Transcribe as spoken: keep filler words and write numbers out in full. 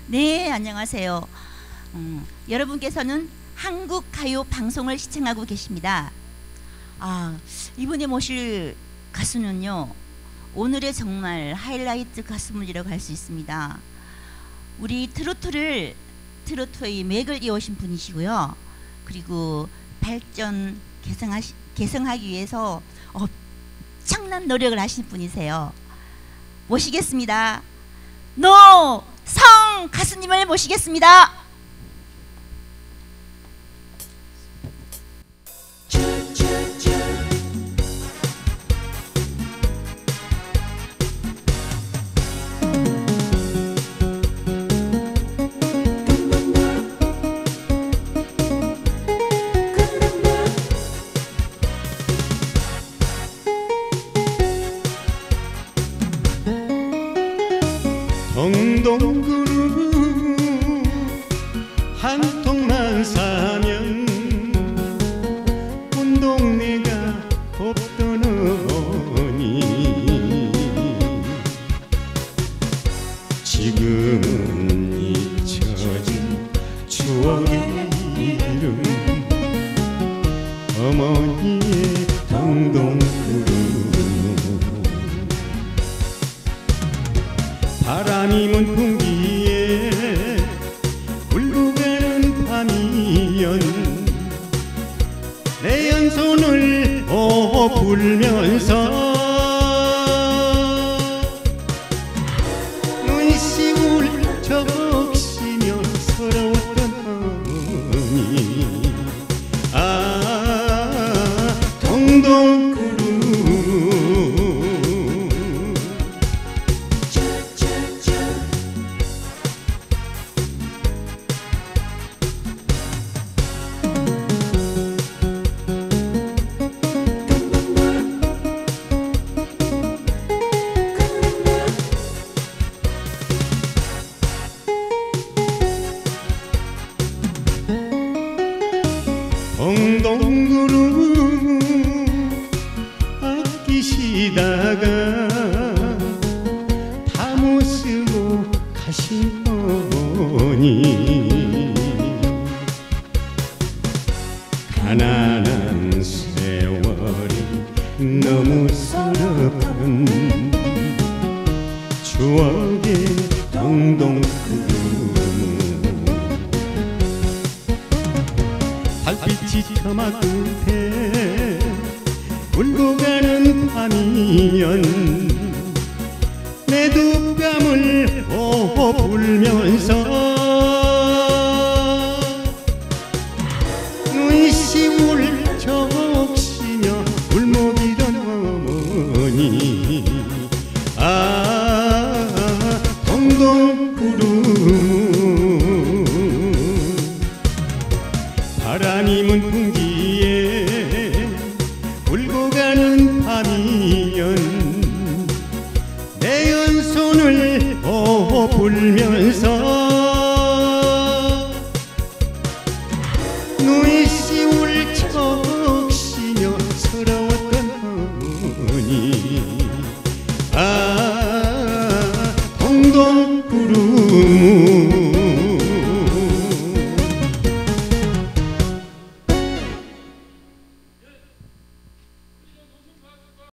네, 안녕하세요. 음, 여러분께서는 한국 가요 방송을 시청하고 계십니다. 아, 이번에 모실 가수는요, 오늘의 정말 하이라이트 가수분이라고 할 수 있습니다. 우리 트로트를 트로트의 맥을 이어오신 분이시고요. 그리고 발전 개성하시, 개성하기 위해서 엄청난 노력을 하신 분이세요. 모시겠습니다. 노성 가수님을 모시겠습니다. 동동구루 한 통만 사면 온 동네가 곱떠너니 지금은 잊혀진 추억의 이름 어머니의 동동구루 바람이 문풍기에 울고 가는 밤이면 내 연손을 오 불면서 눈시울 적시며 서러웠던 어머니 아 동동구루 동동구루 아끼시다가 다 못 쓰고 가신 어머니 가난한 세월이 너무 서럽던 추억의 동동구루 달빛이 처마 끝에 울고 가는 밤이면 내 두 뺨을 오 불면서 눈시울 적시며 울먹이던 어머니 아 동동구루 바람이 문풍기에 울고 가는 밤이면 내 연손을 오 불면서